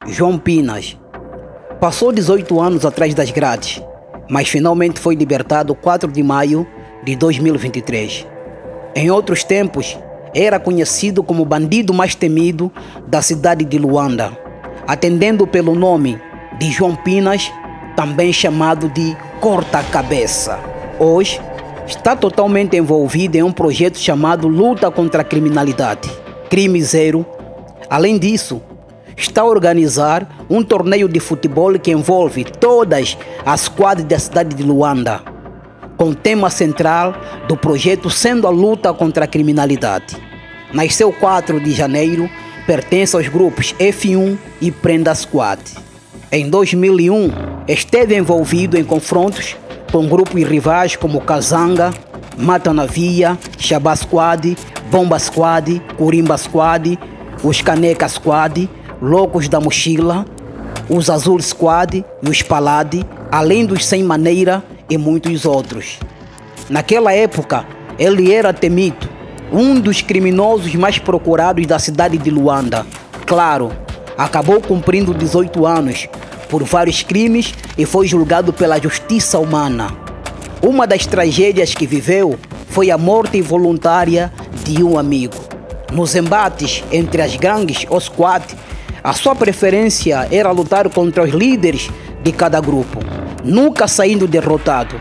João Pinas. Passou 18 anos atrás das grades, mas finalmente foi libertado 4 de maio de 2023. Em outros tempos, era conhecido como o bandido mais temido da cidade de Luanda, atendendo pelo nome de João Pinas, também chamado de Corta-Cabeça. Hoje, está totalmente envolvido em um projeto chamado Luta contra a Criminalidade, Crime Zero. Além disso, está a organizar um torneio de futebol que envolve todas as quadras da cidade de Luanda, com o tema central do projeto sendo a luta contra a criminalidade. Nasceu 4 de janeiro, pertence aos grupos F1 e Prenda Squad. Em 2001, esteve envolvido em confrontos com grupos rivais como Kazanga, Mata na Via, Shabá Squad, Bomba Squad, Curimba Squad, os Caneca Squad, Loucos da Mochila, os Azul Squad e os Palade, além dos Sem Maneira e muitos outros. Naquela época, ele era temido, um dos criminosos mais procurados da cidade de Luanda. Claro, acabou cumprindo 18 anos por vários crimes e foi julgado pela justiça humana. Uma das tragédias que viveu foi a morte voluntária de um amigo. Nos embates entre as gangues ou squad, a sua preferência era lutar contra os líderes de cada grupo, nunca saindo derrotado.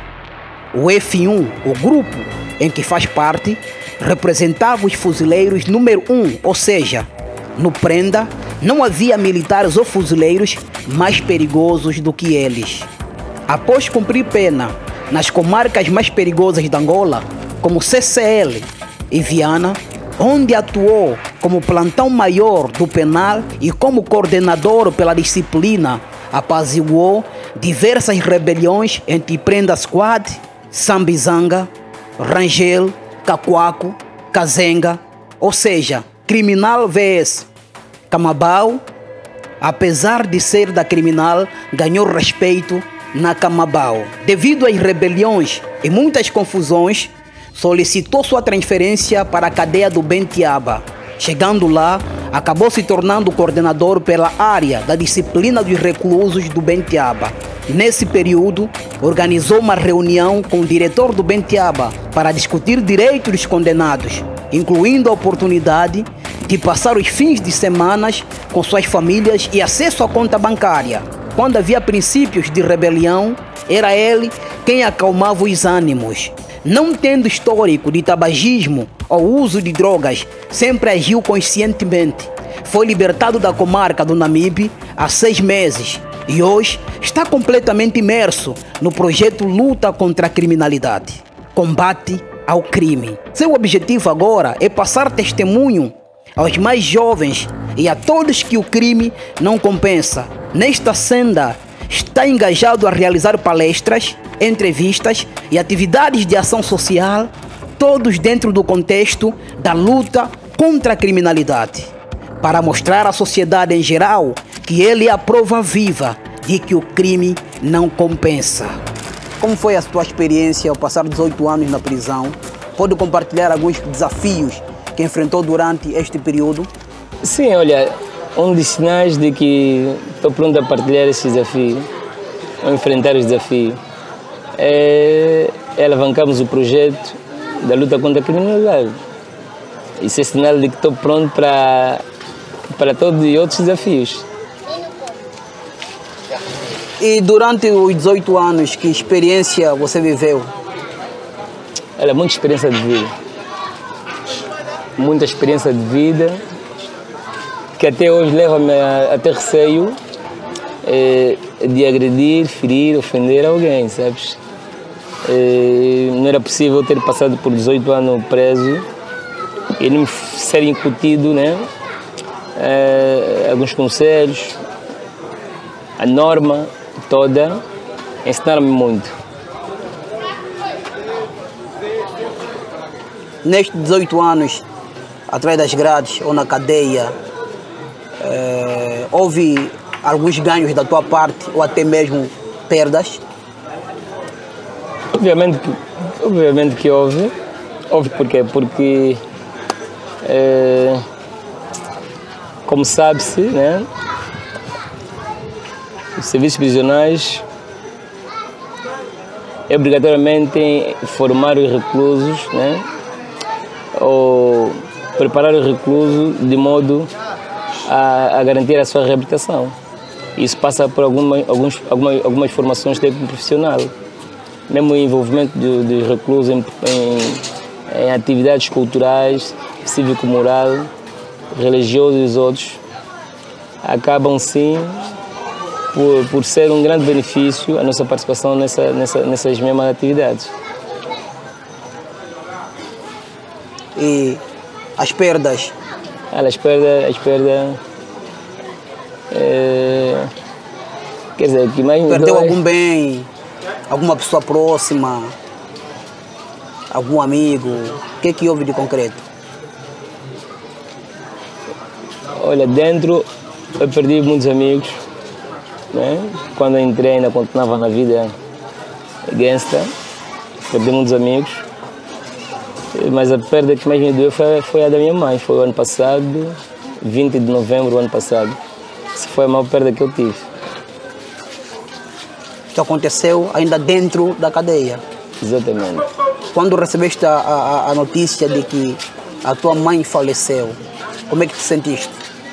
O F1, o grupo em que faz parte, representava os fuzileiros número 1, ou seja, no Prenda não havia militares ou fuzileiros mais perigosos do que eles. Após cumprir pena nas comarcas mais perigosas da Angola, como CCL e Viana, onde atuou como plantão maior do penal e como coordenador pela disciplina, apaziguou diversas rebeliões entre Prenda Squad, Sambizanga, Rangel, Cacuaco, Kazenga, ou seja, Criminal vs Camabau. Apesar de ser da Criminal, ganhou respeito na Camabau. Devido às rebeliões e muitas confusões, solicitou sua transferência para a cadeia do Bentiaba. Chegando lá, acabou se tornando coordenador pela área da disciplina dos reclusos do Bentiaba. Nesse período, organizou uma reunião com o diretor do Bentiaba para discutir direitos dos condenados, incluindo a oportunidade de passar os fins de semana com suas famílias e acesso à conta bancária. Quando havia princípios de rebelião, era ele quem acalmava os ânimos. Não tendo histórico de tabagismo ou uso de drogas, sempre agiu conscientemente. Foi libertado da comarca do Namibe há 6 meses e hoje está completamente imerso no projeto Luta contra a Criminalidade, Combate ao Crime. Seu objetivo agora é passar testemunho aos mais jovens e a todos que o crime não compensa. Nesta senda, está engajado a realizar palestras, entrevistas e atividades de ação social, todos dentro do contexto da luta contra a criminalidade, para mostrar à sociedade em geral que ele é a prova viva de que o crime não compensa. Como foi a sua experiência ao passar 18 anos na prisão? Pode compartilhar alguns desafios que enfrentou durante este período? Sim, olha, um dos sinais de que estou pronto a partilhar esse desafio, a enfrentar os desafios, é alavancarmos o projeto da luta contra a criminalidade. Isso é sinal de que estou pronto para todos e outros desafios. E durante os 18 anos, que experiência você viveu? Olha, muita experiência de vida. Muita experiência de vida, que até hoje leva-me a ter receio de agredir, ferir, ofender alguém, sabes? Não era possível ter passado por 18 anos preso e não me ser incutido, né? Alguns conselhos, a norma toda, ensinaram-me muito. Nestes 18 anos, atrás das grades ou na cadeia, houve alguns ganhos da tua parte ou até mesmo perdas? Obviamente que houve. Houve porquê? Porque, como sabe-se, né, Os serviços prisionais é obrigatoriamente formar os reclusos, né? Ou preparar o recluso de modo a garantir a sua reabilitação. Isso passa por algumas formações técnico-profissional. Mesmo o envolvimento dos reclusos em atividades culturais, cívico-moral, religiosas e outros, acabam sim por ser um grande benefício a nossa participação nessas mesmas atividades. E as perdas? As perdas quer dizer, que mais perdeu algum bem, alguma pessoa próxima, algum amigo? O que houve de concreto? Olha, dentro eu perdi muitos amigos, né? Quando eu entrei ainda continuava na vida gangsta, perdi muitos amigos, mas a perda que mais me doeu foi a da minha mãe. Foi o ano passado, 20 de novembro do ano passado. Essa foi a maior perda que eu tive. Isso aconteceu ainda dentro da cadeia? Exatamente. Quando recebeste a notícia de que a tua mãe faleceu, como é que te sentiste?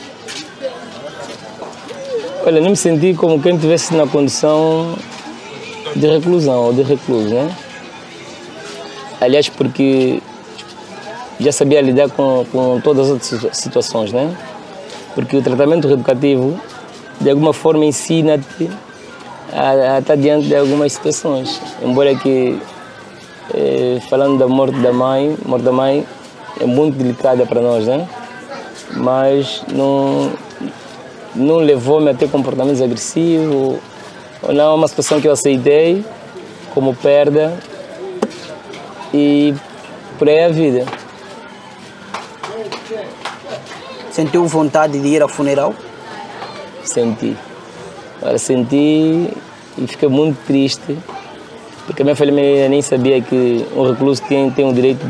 Olha, não me senti como quem estivesse na condição de reclusão ou de recluso, né? Aliás, porque já sabia lidar com todas as outras situações, né? Porque o tratamento reeducativo, de alguma forma, ensina-te a estar diante de algumas situações. Embora que, falando da morte da mãe é muito delicada para nós, né? Mas não levou-me a ter comportamentos agressivos, ou não, é uma situação que eu aceitei como perda e por aí a vida. Sentiu vontade de ir ao funeral? Senti. Senti e fiquei muito triste, porque a minha família nem sabia que um recluso tem o direito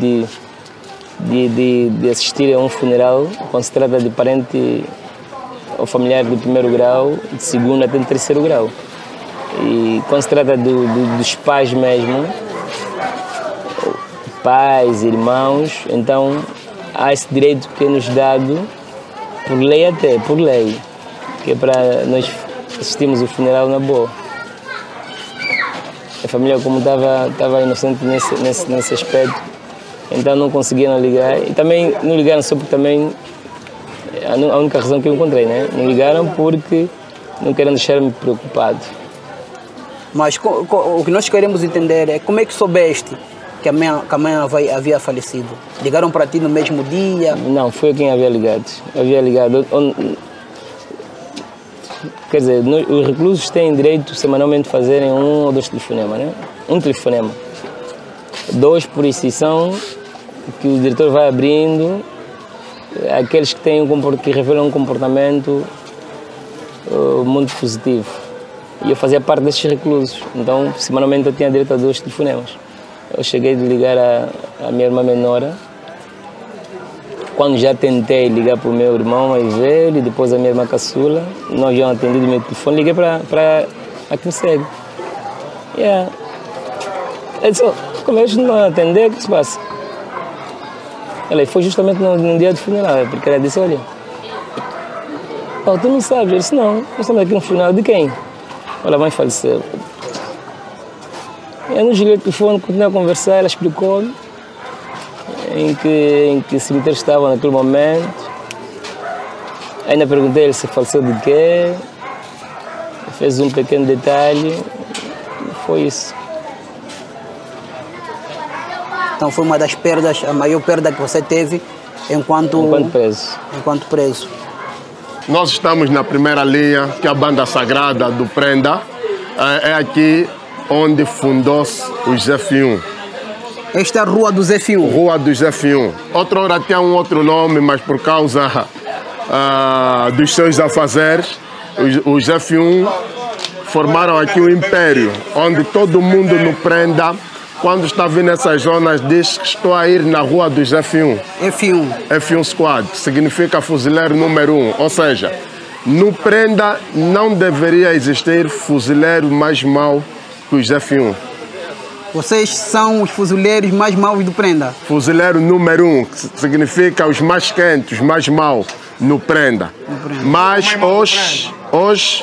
de assistir a um funeral quando se trata de parente ou familiar do primeiro grau, de segundo até de terceiro grau. E quando se trata dos pais mesmo, pais, irmãos, então há esse direito que é nos dado por lei, que é para nós assistirmos o funeral na boa. A família, como estava inocente nesse aspecto, então não conseguiram ligar. E também não ligaram só porque também, a única razão que eu encontrei, né? Não ligaram porque não querem deixar-me preocupado. Mas o que nós queremos entender é como é que soubeste que a mãe havia falecido? Ligaram para ti no mesmo dia? Não, foi eu quem havia ligado. Quer dizer, os reclusos têm direito semanalmente fazerem 1 ou 2 telefonemas, né? Um telefonema. 2 por exceção, que o diretor vai abrindo, aqueles que revelam um comportamento muito positivo. E eu fazia parte desses reclusos, então semanalmente eu tinha direito a 2 telefonemas. Eu cheguei de ligar a minha irmã menor, quando já tentei ligar para o meu irmão mais velho e depois a minha irmã caçula, não haviam atendido o meu telefone, liguei para a que me segue. Yeah. Eu disse, como eles não atender, o que se passa? Ela foi justamente no dia do funeral, porque ela disse, olha, tu não sabes? Eu disse, não, nós estamos aqui no funeral de quem? Olha, a mãe faleceu. Eu não desliguei o telefone, continuei a conversar, ela explicou-me em que cemitério estava naquele momento. Ainda perguntei-lhe se faleceu de quê. Fez um pequeno detalhe. Foi isso. Então foi uma das perdas, a maior perda que você teve enquanto preso. Nós estamos na primeira linha, que é a banda sagrada do Prenda. É aqui onde fundou-se o ZF1. Esta é a Rua do ZF1? Rua do ZF1. Outra hora tinha um outro nome, mas por causa dos seus afazeres, os ZF1 formaram aqui um império, onde todo mundo no Prenda, quando está vindo nessas zonas, diz que estou a ir na Rua do ZF1. F1? F1 Squad, que significa fuzileiro número 1. Ou seja, No Prenda não deveria existir fuzileiro mais mau que os F1. Vocês são os fuzileiros mais maus do Prenda? Fuzileiro número 1, que significa os mais quentes, os mais maus no Prenda. Mas hoje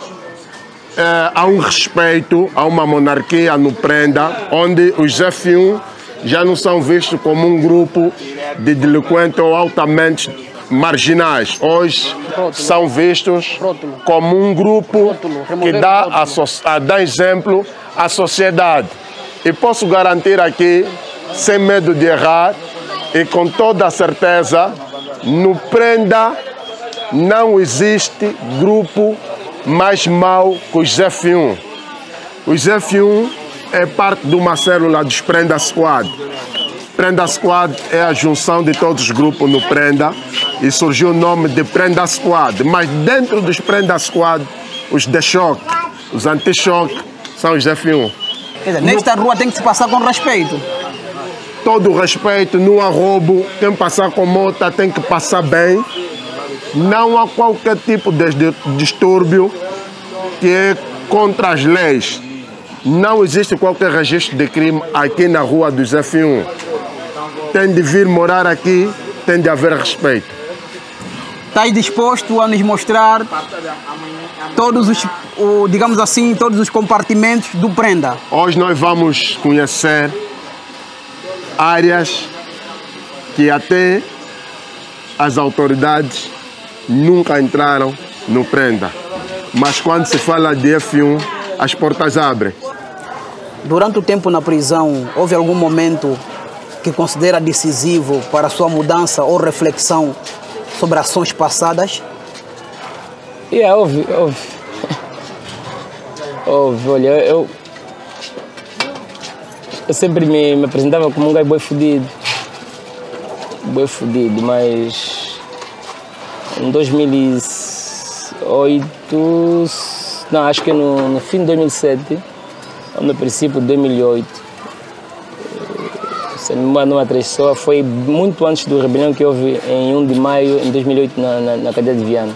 há um respeito, há uma monarquia no Prenda, onde os F1 já não são vistos como um grupo de delinquentes ou altamente marginais. Hoje são vistos como um grupo que dá exemplo à sociedade. E posso garantir aqui, sem medo de errar, e com toda a certeza, no Prenda não existe grupo mais mau que os F1. Os F1 é parte de uma célula dos Prenda Squad. Prenda Squad é a junção de todos os grupos no Prenda e surgiu o nome de Prenda Squad. Mas dentro dos Prenda Squad, os de choque, os anti-choque, são os F1. Quer dizer, nesta rua tem que se passar com respeito. Todo o respeito, não há roubo. Quem passar com moto tem que passar bem. Não há qualquer tipo de distúrbio que é contra as leis. Não existe qualquer registro de crime aqui na rua dos F1. Tem de vir morar aqui, tem de haver respeito. Estás disposto a nos mostrar todos os, digamos assim, todos os compartimentos do Prenda? Hoje nós vamos conhecer áreas que até as autoridades nunca entraram no Prenda. Mas quando se fala de F1, as portas abrem. Durante o tempo na prisão, houve algum momento que considera decisivo para a sua mudança ou reflexão sobre ações passadas? Houve. Olha, eu sempre me apresentava como um gajo boi fodido, mas em 2008, não, acho que no fim de 2007, ou no princípio de 2008, se não me engano, uma traiçoa, foi muito antes do rebelião que houve em 1 de maio de 2008 na cadeia de Viana.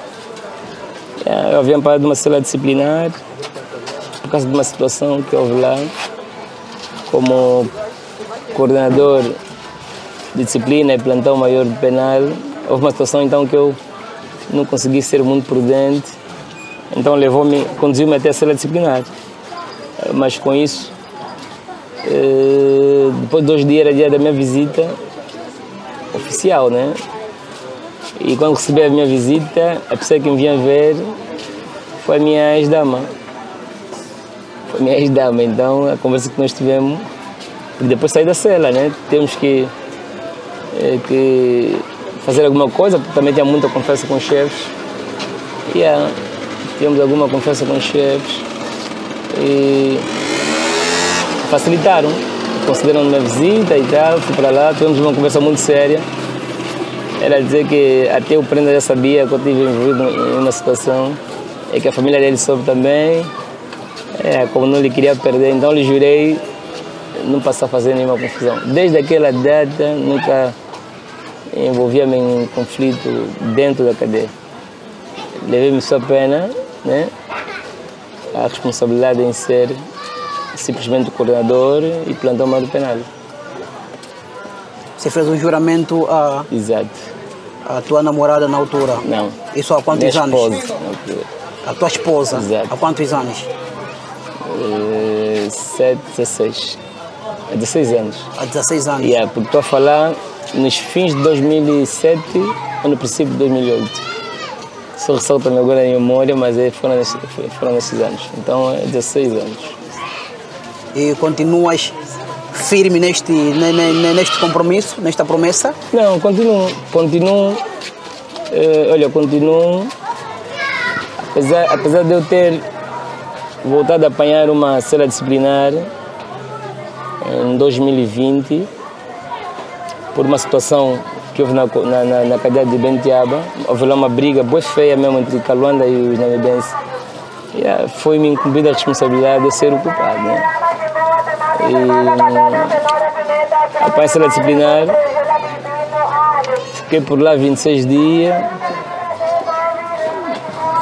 Eu havia parado de uma cela disciplinar por causa de uma situação que houve lá. Como coordenador de disciplina e plantão maior penal, houve uma situação então que eu não consegui ser muito prudente, então conduziu-me até a cela disciplinar. Mas com isso, depois de 2 dias era dia da minha visita oficial, né? E quando recebi a minha visita, a pessoa que me vinha ver foi a minha ex-dama. Então a conversa que nós tivemos, e depois saí da cela, né? Temos que fazer alguma coisa, porque também tinha muita conversa com os chefes. Tínhamos alguma conversa com os chefes e facilitaram, consideram a minha visita e tal, fui para lá, tivemos uma conversa muito séria. Era dizer que até o Prenda já sabia que eu estive envolvido em uma situação e que a família dele soube também. Como não lhe queria perder, então lhe jurei não passar a fazer nenhuma confusão. Desde aquela data, nunca envolvia-me em conflito dentro da cadeia. Levei-me só a pena, né? A responsabilidade em ser simplesmente coordenador e plantão maior penal. Você fez um juramento a... Exato. A tua namorada na altura? Não. Isso há quantos anos? Minha esposa na altura. A tua esposa? Exato. Há quantos anos? 16 anos. Há 16 anos? Porque estou a falar nos fins de 2007 ou no princípio de 2008. Só ressalta-me agora a memória, mas foram nesses anos. Então é 16 anos. E continuas firme neste compromisso, nesta promessa? Não, continuo. Continuo. Apesar de eu ter voltado a apanhar uma cela disciplinar em 2020, por uma situação que houve na cadeia de Bentiaba, houve lá uma briga boa feia mesmo entre Caluanda e os namibenses. Foi-me incumbida a responsabilidade de ser o culpado, né? Apanhei a cela disciplinar, fiquei por lá 26 dias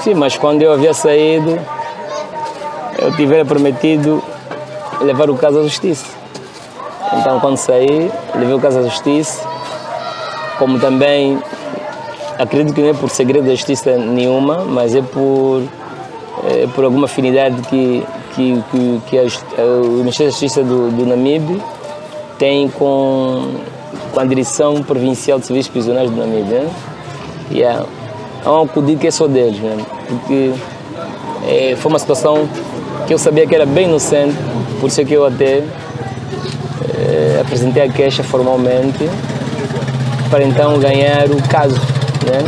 Sim, mas quando eu havia saído, eu tivera prometido levar o caso à justiça. Então, quando saí, levei o caso à justiça, como também, acredito que não é por segredo da justiça nenhuma, mas é por alguma afinidade que o Ministério da Justiça do Namibe tem com a Direção Provincial de Serviços Prisionais do Namibe. Né? E há um acudido que é só deles, né? Porque foi uma situação que eu sabia que era bem inocente, por isso é que eu até apresentei a queixa formalmente para então ganhar o caso. Né?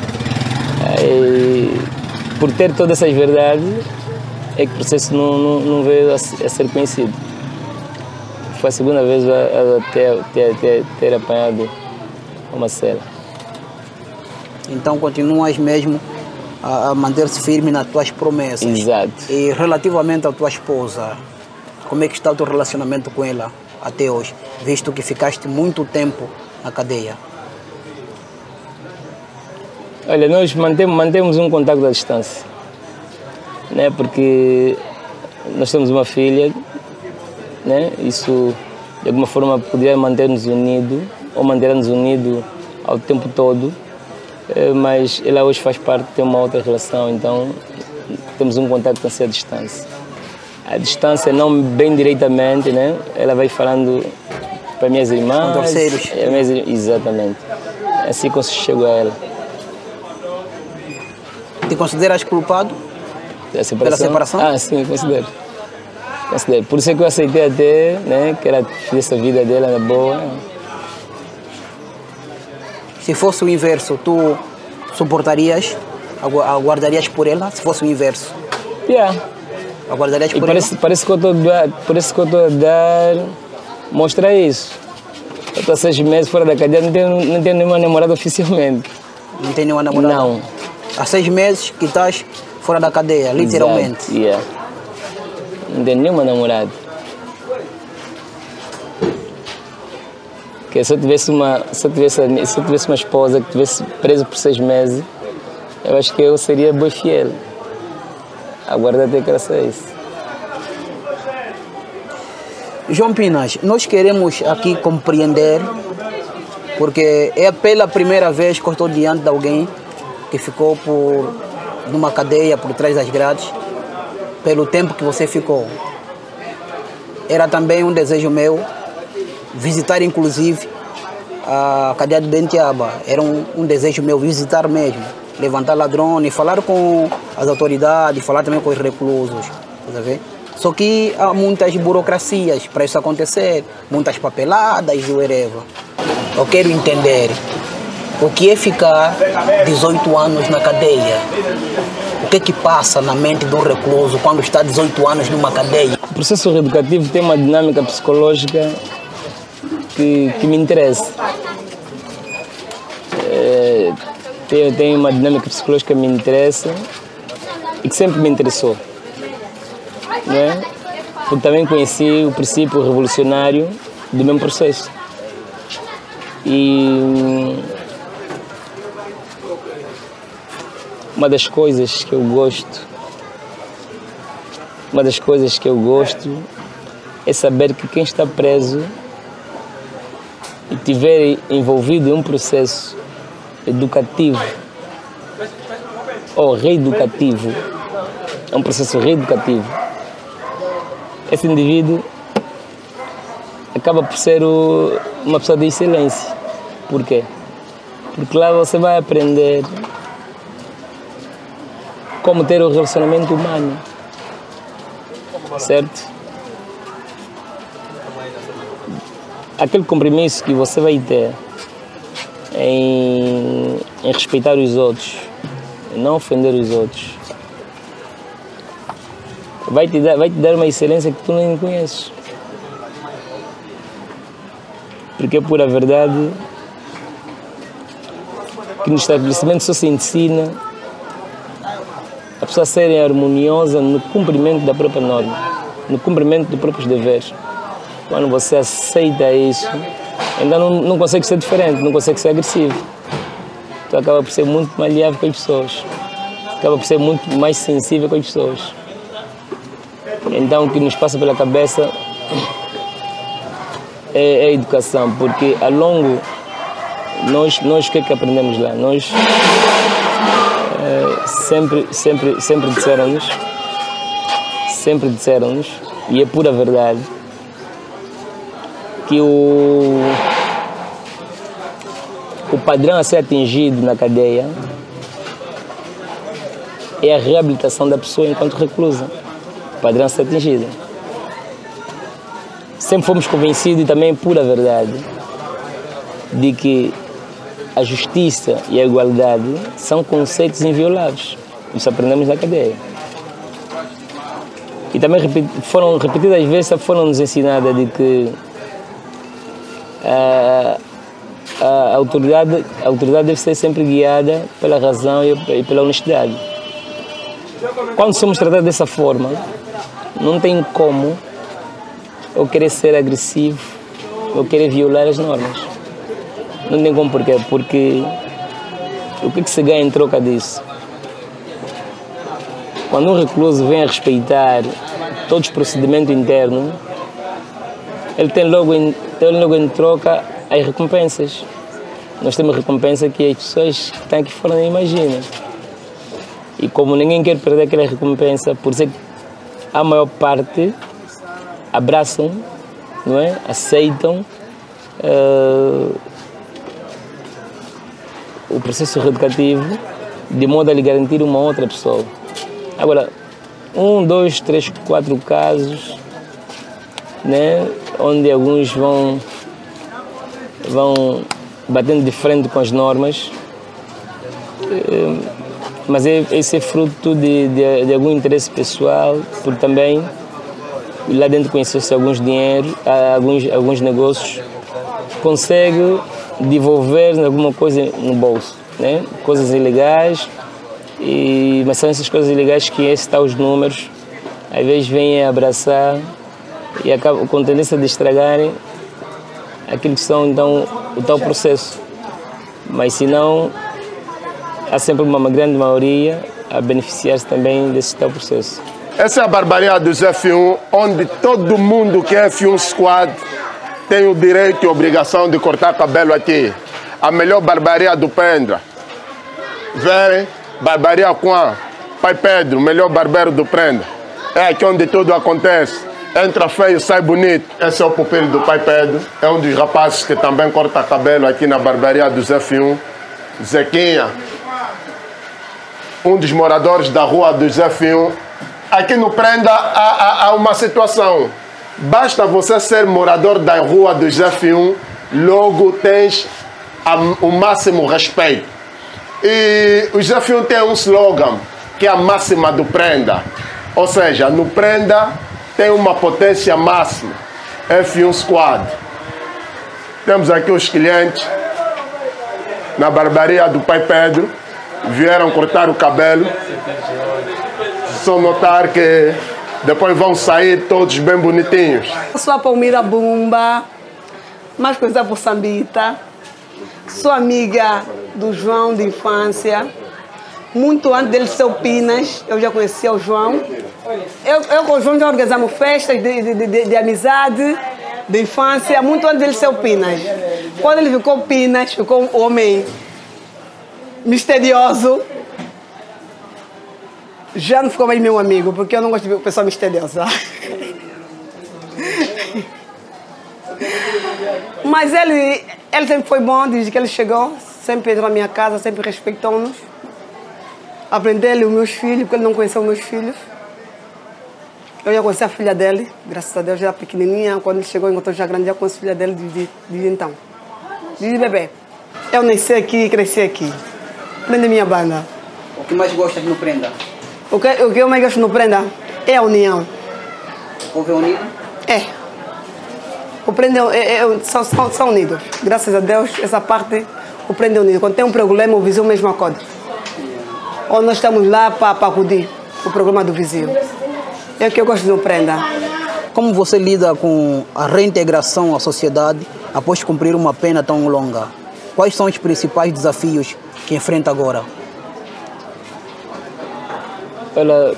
Por ter todas essas verdades, é que o processo não veio a ser conhecido. Foi a segunda vez a ter apanhado uma cela. Então continuas mesmo a manter-se firme nas tuas promessas. Exato. E relativamente à tua esposa, como é que está o teu relacionamento com ela até hoje, visto que ficaste muito tempo na cadeia? Olha, nós mantemos um contato à distância, né? Porque nós temos uma filha, né? Isso de alguma forma poderia manter-nos unidos, ou manter-nos unidos ao tempo todo, mas ela hoje faz parte de uma outra relação, então temos um contato à distância. A distância não bem diretamente, né? Ela vai falando para minhas irmãs. Com terceiros. Exatamente. Assim que eu chego a ela. Te consideras culpado pela separação? Ah, sim, considero. Por isso é que eu aceitei até, né, que ela fizesse a vida dela na boa. Se fosse o inverso, tu suportarias, aguardarias por ela? Se fosse o inverso? Yeah. Aguardarias por ela? Parece que eu estou a dar, mostrar isso. Eu estou há 6 meses fora da cadeia, não tenho nenhuma namorada oficialmente. Não tem nenhuma namorada? Não. Há 6 meses que estás fora da cadeia, literalmente. Exato, yeah. Não tenho nenhuma namorada. Porque se eu tivesse uma esposa que estivesse presa por 6 meses, eu acho que eu seria bem fiel. Aguardar até que ela saísse. João Pinas, nós queremos aqui compreender, porque é pela primeira vez que eu estou diante de alguém que ficou numa cadeia por trás das grades, pelo tempo que você ficou. Era também um desejo meu visitar, inclusive, a cadeia de Bentiaba. Era um desejo meu visitar mesmo, levantar ladrões, falar com as autoridades, falar também com os reclusos. Tá vendo? Só que há muitas burocracias para isso acontecer, muitas papeladas e whatever. Eu quero entender o que é ficar 18 anos na cadeia. O que é que passa na mente do recluso quando está 18 anos numa cadeia? O processo reeducativo tem uma dinâmica psicológica que me interessa. Tem uma dinâmica psicológica que me interessa e que sempre me interessou. Né? Porque também conheci o princípio revolucionário do mesmo processo. E uma das coisas que eu gosto é saber que quem está preso e estiver envolvido em um processo educativo ou reeducativo, é um processo reeducativo, esse indivíduo acaba por ser uma pessoa de excelência. Por quê? Porque lá você vai aprender como ter um relacionamento humano, certo? Aquele compromisso que você vai ter em respeitar os outros, em não ofender os outros, vai te dar uma excelência que tu nem conheces. Porque é pura verdade que no estabelecimento só se ensina a pessoa a ser harmoniosa no cumprimento da própria norma, no cumprimento dos próprios deveres. Quando você aceita isso, ainda não consegue ser diferente, não consegue ser agressivo. Tu acaba por ser muito maleável com as pessoas. acaba por ser muito mais sensível com as pessoas. Então o que nos passa pela cabeça é a educação, porque ao longo, nós o que é que aprendemos lá? Nós sempre disseram-nos, e é pura verdade, que o padrão a ser atingido na cadeia é a reabilitação da pessoa enquanto reclusa. O padrão a ser atingido. Sempre fomos convencidos, e também é pura verdade, de que a justiça e a igualdade são conceitos invioláveis. Isso aprendemos na cadeia. E também foram repetidas vezes, foram-nos ensinadas de que a autoridade deve ser sempre guiada pela razão e pela honestidade. Quando somos tratados dessa forma, não tem como eu querer ser agressivo, eu querer violar as normas. Não tem como porquê, porque o que se ganha em troca disso? Quando um recluso vem a respeitar todos os procedimentos internos, ele tem logo em troca as recompensas. Nós temos recompensa que as pessoas que estão aqui fora nem imaginam. E como ninguém quer perder aquela recompensa, por isso é que a maior parte abraçam, não é? Aceitam o processo reeducativo de modo a lhe garantir uma outra pessoa. Agora, 1, 2, 3, 4 casos, né, onde alguns vão batendo de frente com as normas, mas esse é fruto de algum interesse pessoal, porque também lá dentro conheceu-se alguns dinheiros, alguns negócios, consegue devolver alguma coisa no bolso, né? Coisas ilegais, mas são essas coisas ilegais que esses estão os números, às vezes vêm abraçar e acabam com tendência de estragarem aquilo que são então o tal processo. Mas se não, há sempre uma grande maioria a beneficiar-se também desse tal processo. Essa é a barbaria dos F1, onde todo mundo que é F1 Squad tem o direito e a obrigação de cortar cabelo aqui. A melhor barbaria do Prenda. Verem? Barbaria com a Pai Pedro, melhor barbeiro do Prenda. É aqui onde tudo acontece. Entra feio, sai bonito. Esse é o pupilo do Pai Pedro. É um dos rapazes que também corta cabelo aqui na barbearia dos F1. Zequinha, um dos moradores da rua dos F1. Aqui no Prenda há uma situação. Basta você ser morador da rua dos F1, logo tens o máximo respeito. E os F1 têm um slogan, que é a máxima do Prenda. Ou seja, no Prenda tem uma potência máxima. F1 Squad. Temos aqui os clientes na barbearia do Pai Pedro. Vieram cortar o cabelo. Só notar que depois vão sair todos bem bonitinhos. Eu sou a Palmira Bumba, mais conhecida por Sambita. Sou amiga do João de infância. Muito antes dele ser o Pinas, eu já conhecia o João. Eu com o João já organizamos festas de amizade, de infância, muito antes dele ser o Pinas. Quando ele ficou Pinas, ficou um homem misterioso. Já não ficou mais meu amigo, porque eu não gosto de pessoa misteriosa. Mas ele sempre foi bom, desde que ele chegou. Sempre entrou na minha casa, sempre respeitou-nos. Aprendeu os meus filhos, porque ele não conheceu os meus filhos. Eu já conheci a filha dele, graças a Deus, já era pequenininha. Quando ele chegou, encontrou já grande, já conheci a filha dele desde então. Desde bebê. Eu nasci aqui e cresci aqui. Prenda minha banda. O que mais gosta aqui no Prenda? O que eu mais gosto no Prenda é a união. O povo é unido? É. O Prenda são unidos. Graças a Deus, essa parte, o Prenda é unido. Quando tem um problema, o vizinho mesmo acode. Ou nós estamos lá para acudir o problema do vizinho. É o que eu gosto do Prenda. Como você lida com a reintegração à sociedade após cumprir uma pena tão longa? Quais são os principais desafios que enfrenta agora? Olha,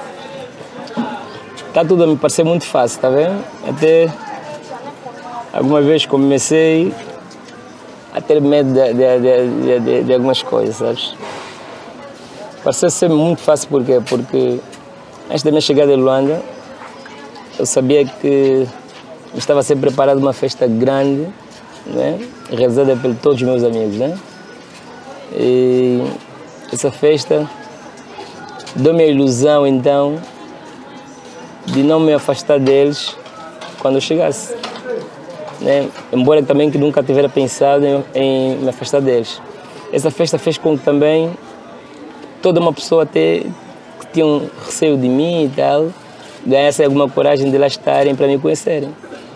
está tudo a me parecer muito fácil, tá vendo? Até alguma vez comecei a ter medo de algumas coisas, sabes? Pareceu ser muito fácil, por quê? Porque antes da minha chegada em Luanda, eu sabia que estava a ser preparada uma festa grande, né? Realizada por todos os meus amigos, né? E essa festa deu-me a ilusão, então, de não me afastar deles quando eu chegasse, né? Embora também que nunca tivera pensado em me afastar deles. Essa festa fez com que também toda uma pessoa que tinha um receio de mim e tal, ganhasse alguma coragem de lá estarem para me conhecerem.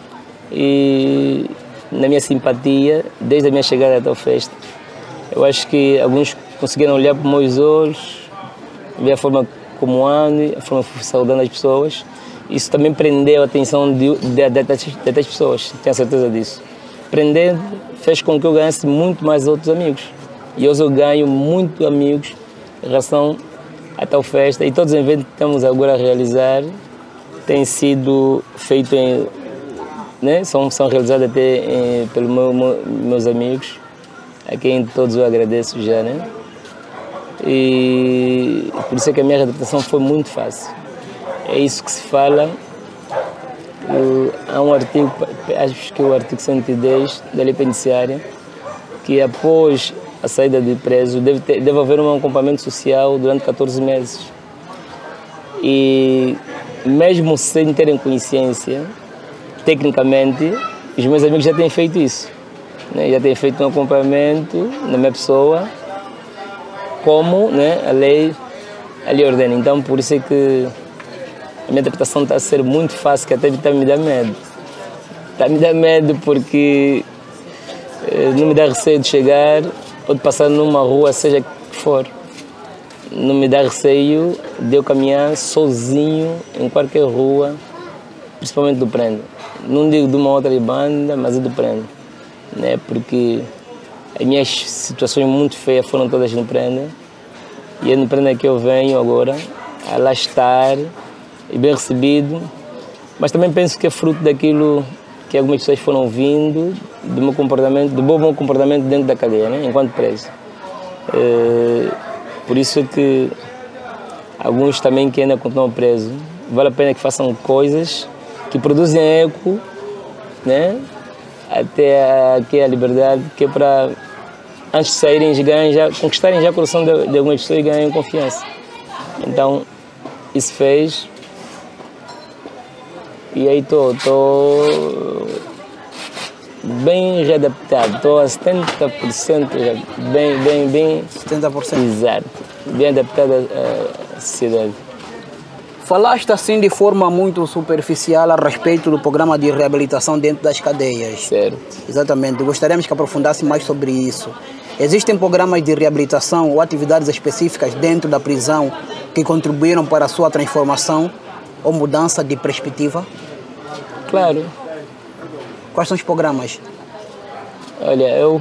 E na minha simpatia, desde a minha chegada até a festa, eu acho que alguns conseguiram olhar para os meus olhos, ver a forma como ando, a forma como fui saudando as pessoas. Isso também prendeu a atenção das pessoas, tenho certeza disso. Prendendo fez com que eu ganhasse muito mais outros amigos. E hoje eu ganho muito amigos em relação a tal festa. E todos os eventos que estamos agora a realizar têm sido feitos, né? São realizados até pelos meus amigos, a quem todos eu agradeço já, né? E por isso é que a minha readaptação foi muito fácil. É isso que se fala. Há um artigo, acho que é o artigo 110 da lei penitenciária, que após a saída de preso deve haver um acompanhamento social durante 14 meses. E mesmo sem terem consciência, tecnicamente, os meus amigos já têm feito isso, né? Já têm feito um acompanhamento na minha pessoa, como, né, a lei ordena. Então, por isso é que a minha adaptação está a ser muito fácil, que até está a me dar medo. Está a me dar medo porque não me dá receio de chegar ou de passar numa rua, seja que for. Não me dá receio de eu caminhar sozinho em qualquer rua, principalmente do Prenda. Não digo de uma outra banda, mas do Prenda, né? Porque as minhas situações muito feias foram todas no Prenda. E é no Prenda que eu venho agora a lá estar e bem recebido. Mas também penso que é fruto daquilo que algumas pessoas foram vindo, do meu comportamento, do bom comportamento dentro da cadeia, né? Enquanto preso. Por isso é que alguns também que ainda continuam presos, vale a pena que façam coisas que produzem eco, né? Até aqui a liberdade, que é para, antes de saírem, conquistarem já o coração de algumas pessoas e ganhem confiança. Então, isso fez. E aí estou bem readaptado, estou a 70% bem... 70%? Exato, bem adaptado à sociedade. Falaste assim de forma muito superficial a respeito do programa de reabilitação dentro das cadeias. Certo. Exatamente, gostaríamos que aprofundasse mais sobre isso. Existem programas de reabilitação ou atividades específicas dentro da prisão que contribuíram para a sua transformação ou mudança de perspectiva? Claro. Quais são os programas? Olha, eu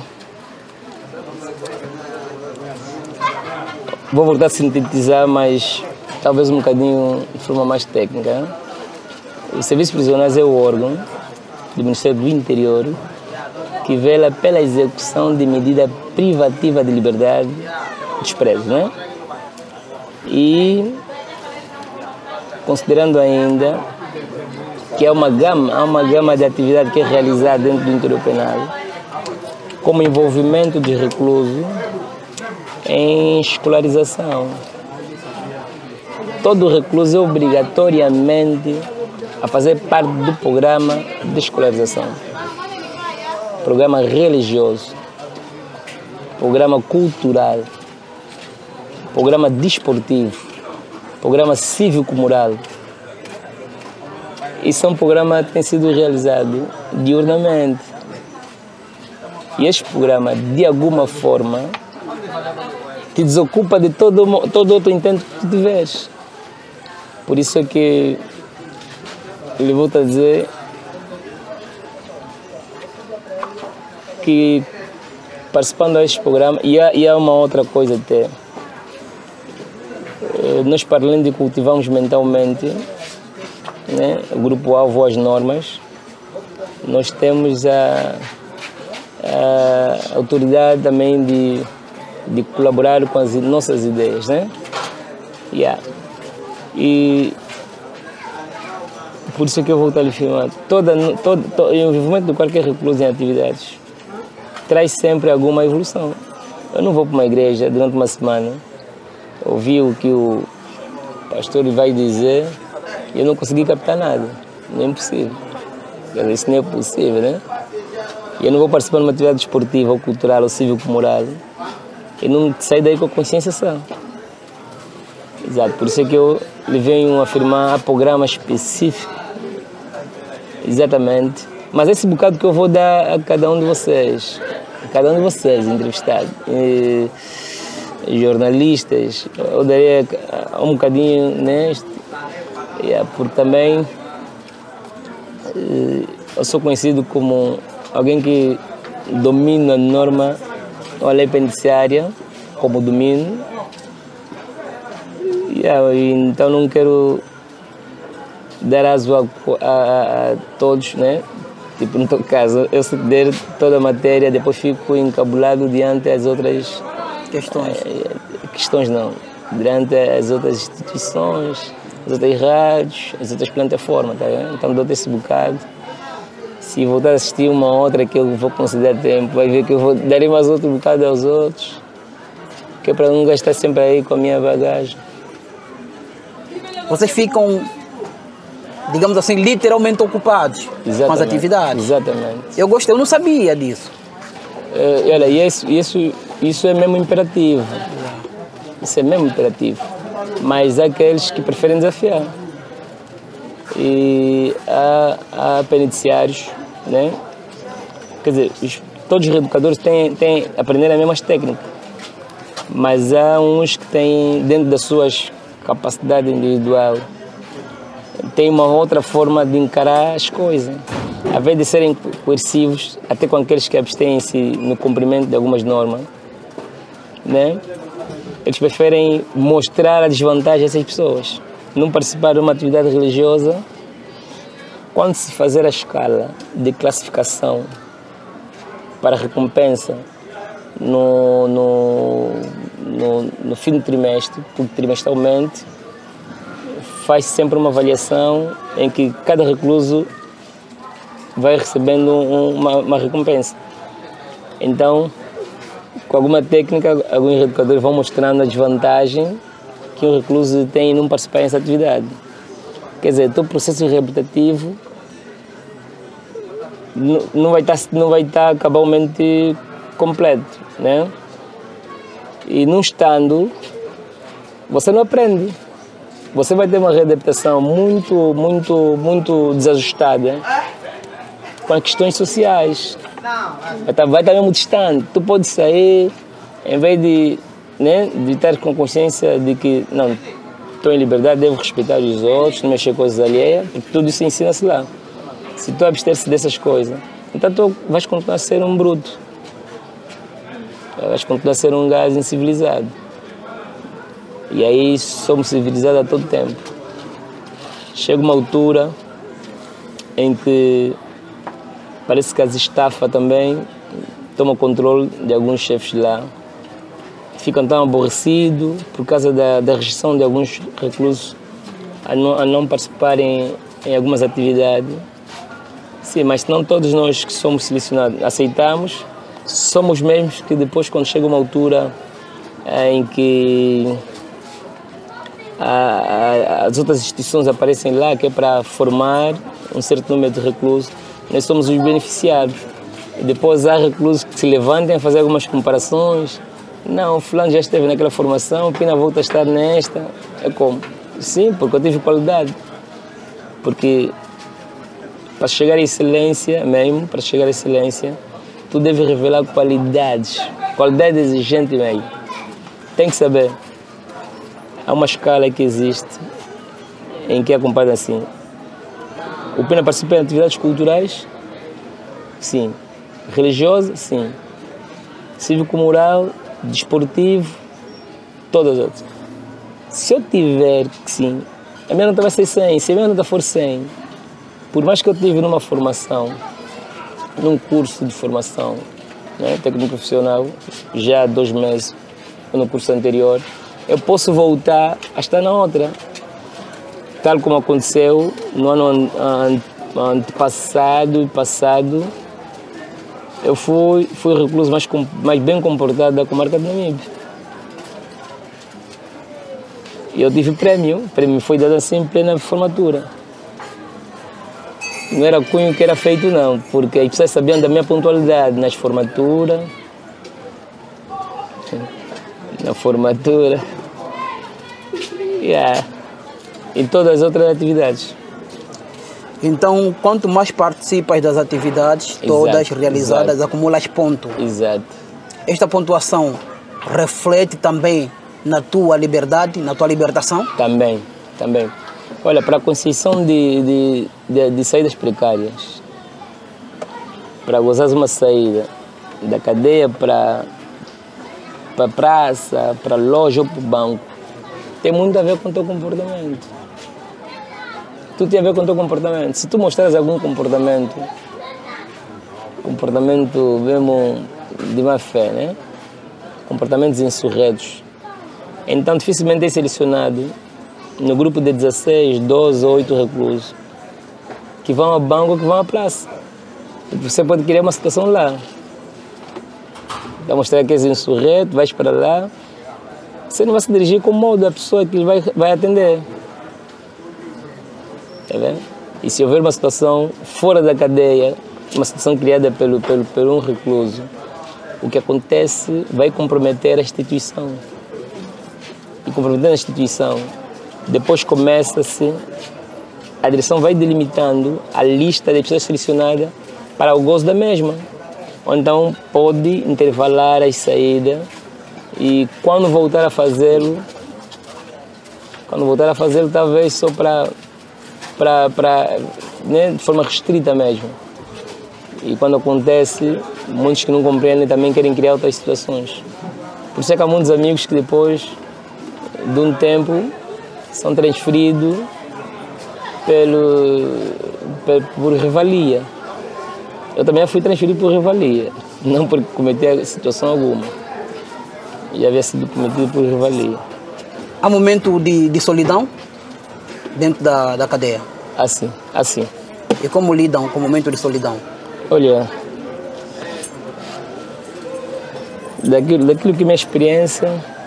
vou voltar a sintetizar, mas talvez um bocadinho de forma mais técnica. O Serviço Prisionais é o órgão do Ministério do Interior que vela pela execução de medida privativa de liberdade dos presos, né? E considerando ainda que há uma gama de atividade que é realizada dentro do interior penal, como envolvimento de recluso em escolarização. Todo recluso é obrigatoriamente a fazer parte do programa de escolarização. Programa religioso, programa cultural, programa desportivo, programa cívico-moral. Isso é um programa que tem sido realizado diurnamente. E este programa, de alguma forma, te desocupa de todo outro intento que tu tiveres. Por isso é que eu lhe volto a dizer que participando deste programa, e há uma outra coisa até, nós, para além de cultivarmos mentalmente, né, o grupo-alvo, as normas, nós temos a autoridade também de colaborar com as nossas ideias, né? E por isso que eu vou estar a afirmar, o envolvimento de qualquer recluso em atividades traz sempre alguma evolução. Eu não vou para uma igreja durante uma semana, ouvir o que o pastor vai dizer e eu não consegui captar nada. Não é impossível. Isso não é possível, né? Eu não vou participar de uma atividade esportiva, ou cultural, ou cívico-moral e não sair daí com a consciência sã. Exato, por isso é que eu lhe venho afirmar programas específicos. Exatamente. Mas esse bocado que eu vou dar a cada um de vocês, entrevistados, jornalistas, eu daria um bocadinho neste, porque também eu sou conhecido como alguém que domina a norma ou a lei penitenciária, como domino. Então não quero dar aso a todos, né? Tipo, no teu caso, eu se der toda a matéria, depois fico encabulado diante das outras questões não, diante as outras instituições, as outras rádios, as outras plataformas, tá vendo? Então dou-te esse bocado. Se voltar a assistir uma outra que eu vou considerar tempo, vai ver que eu darei mais outro bocado aos outros, que é para não gastar sempre aí com a minha bagagem. Vocês ficam, digamos assim, literalmente ocupados com as atividades. Exatamente. Eu não sabia disso. Olha, isso é mesmo imperativo. Isso é mesmo imperativo. Mas há aqueles que preferem desafiar. E há penitenciários, né? Quer dizer, todos os reeducadores têm aprender as mesmas técnicas. Mas há uns que têm, dentro das suas capacidade individual, tem uma outra forma de encarar as coisas. Ao invés de serem coercivos, até com aqueles que abstêm-se no cumprimento de algumas normas, né? Eles preferem mostrar a desvantagem dessas pessoas. Não participar de uma atividade religiosa, quando se fazer a escala de classificação para recompensa no fim do trimestre, porque trimestralmente, faz sempre uma avaliação em que cada recluso vai recebendo uma recompensa. Então, com alguma técnica, alguns educadores vão mostrando a desvantagem que o recluso tem em não participar nessa atividade. Quer dizer, o teu processo reabilitativo não vai estar cabalmente completo, né? E não estando, você não aprende. Você vai ter uma readaptação muito desajustada com as questões sociais. Vai estar mesmo distante. Tu pode sair, em vez de estar com consciência de que não, estou em liberdade, devo respeitar os outros, não mexer com coisas alheias, porque tudo isso ensina-se lá. Se tu abster-se dessas coisas, então tu vais continuar a ser um bruto. Vais continuar a ser um gajo incivilizado. E aí somos civilizados a todo tempo. Chega uma altura em que parece que as estafa também tomam controle de alguns chefes lá. Ficam tão aborrecidos por causa da rejeição de alguns reclusos a não participarem em algumas atividades. Sim, mas não todos nós que somos selecionados aceitamos. Somos mesmos que depois, quando chega uma altura em que as outras instituições aparecem lá, que é para formar um certo número de reclusos, nós somos os beneficiados. E depois há reclusos que se levantem a fazer algumas comparações. Não, o fulano já esteve naquela formação, o Pina volta a estar nesta. É como? Sim, porque eu tive qualidade. Porque para chegar à excelência mesmo, tu deve revelar qualidade exigente mesmo. Tem que saber. Há uma escala que existe em que acompanha assim. O Pina participa em atividades culturais? Sim. Religiosa? Sim. Cívico-moral, desportivo, todas as outras. Se eu tiver que sim, a minha nota vai ser 100. Se a minha nota for 100, por mais que eu tive numa formação, num curso de formação, né, técnico profissional, já há 2 meses, no curso anterior, eu posso voltar a estar na outra. Tal como aconteceu no ano antepassado e passado, eu fui recluso mais bem comportado da comarca de Namibe. E eu tive prémio. O prémio foi dado assim em plena formatura. Não era cunho que era feito, não, porque as pessoas sabiam da minha pontualidade nas formaturas, na formatura, e todas as outras atividades. Então, quanto mais participas das atividades, todas realizadas, acumulas pontos. Exato. Esta pontuação reflete também na tua liberdade, na tua libertação? Também. Olha, para a concessão de saídas precárias, para gozares uma saída da cadeia para a praça, para a loja ou para o banco, tem muito a ver com o teu comportamento. Tudo tem a ver com o teu comportamento. Se tu mostrares algum comportamento mesmo de má fé, né? Comportamentos insurretos, então dificilmente é selecionado no grupo de 16, 12 ou 8 reclusos que vão ao banco ou que vão à praça. Você pode criar uma situação lá. Vai mostrar que és insurreto, vais para lá. Você não vai se dirigir com o modo da pessoa que ele vai atender. Tá vendo? E se houver uma situação fora da cadeia, uma situação criada por um recluso, o que acontece vai comprometer a instituição. E comprometendo a instituição, depois começa-se, a direção vai delimitando a lista de pessoas selecionadas para o gozo da mesma. Ou então pode intervalar a saída e quando voltar a fazê-lo, talvez só para né, de forma restrita mesmo. E quando acontece, muitos que não compreendem também querem criar outras situações. Por isso é que há muitos amigos que depois de um tempo são transferidos por revalia. Eu também fui transferido por revalia, não porque cometi situação alguma. Já havia sido cometido por revalia. Há momento de solidão dentro da cadeia? Assim. E como lidam com o momento de solidão? Olha, daquilo que é minha experiência,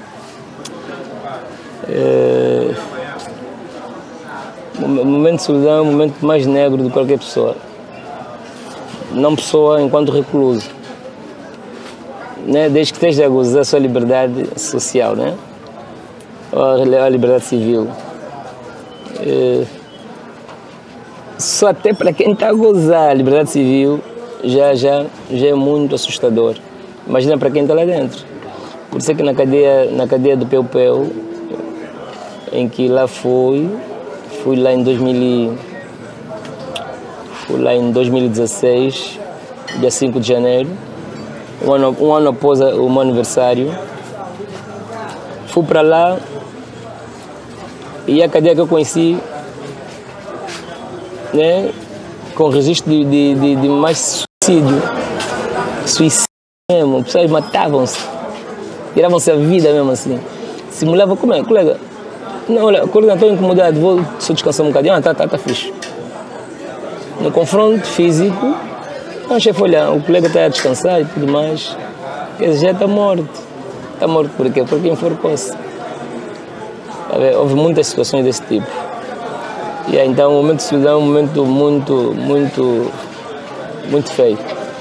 o momento de solidão é o momento mais negro de qualquer pessoa. Não pessoa enquanto recluso, né? Desde que esteja a gozar a sua liberdade social, né? Ou a liberdade civil. Só até para quem está a gozar a liberdade civil já é muito assustador. Imagina para quem está lá dentro. Por isso é que na cadeia do Peu-Peu, em que lá fui lá em 2016, dia 5 de janeiro, um ano após o meu aniversário. Fui para lá e a cadeia que eu conheci, né, com registro de mais suicídio mesmo, pessoas matavam-se, tiravam-se a vida mesmo assim. Simulava, como é, colega? Não, olha, colega, estou incomodado, vou só descansar um bocadinho. Tá fixe. No confronto físico, o chefe, olha, o colega está a descansar e tudo mais, ele já está morto. Está morto por quê? Porque enforcou-se. Houve muitas situações desse tipo. E então o momento de solidão é um momento muito feio.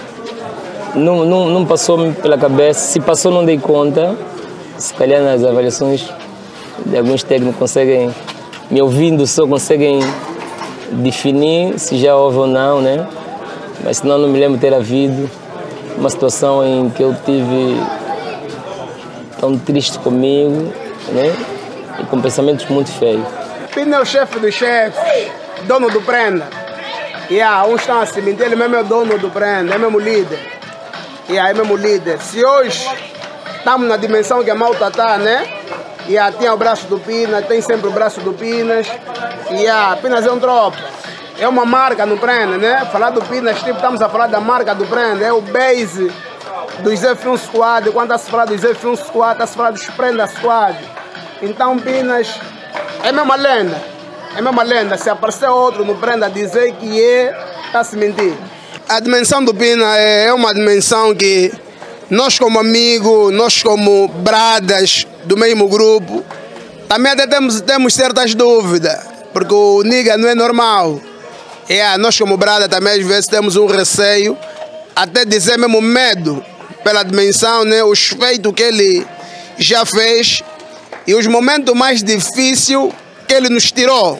Não passou-me pela cabeça, se passou não dei conta, se calhar nas avaliações de alguns técnicos conseguem, me ouvindo só conseguem definir se já houve ou não, né? Mas senão não me lembro de ter havido uma situação em que eu tive tão triste comigo, né? E com pensamentos muito feios. Pino é o chefe dos chefes, dono do prenda. Uns estão acima, então ele mesmo é o dono do prenda, é mesmo líder. É mesmo líder. Se hoje estamos na dimensão que a malta está, né? Tinha o braço do Pinas, tem sempre o braço do Pinas. Pinas é um tropa. É uma marca no Prenda, né? Falar do Pinas, tipo, estamos a falar da marca do Prenda. É o base dos F1 Squad. Quando está a se falar dos F1 Squad, está a se falar dos Prenda Squad. Então, Pinas é a mesma lenda. É a mesma lenda. Se aparecer outro no Prenda dizer que está a se mentir. A dimensão do Pina é uma dimensão que nós como amigos, nós como bradas do mesmo grupo, também até temos certas dúvidas, porque o nigga não é normal. Nós como brada também às vezes temos um receio, até dizer mesmo medo, pela dimensão, né? Os feitos que ele já fez e os momentos mais difíceis que ele nos tirou.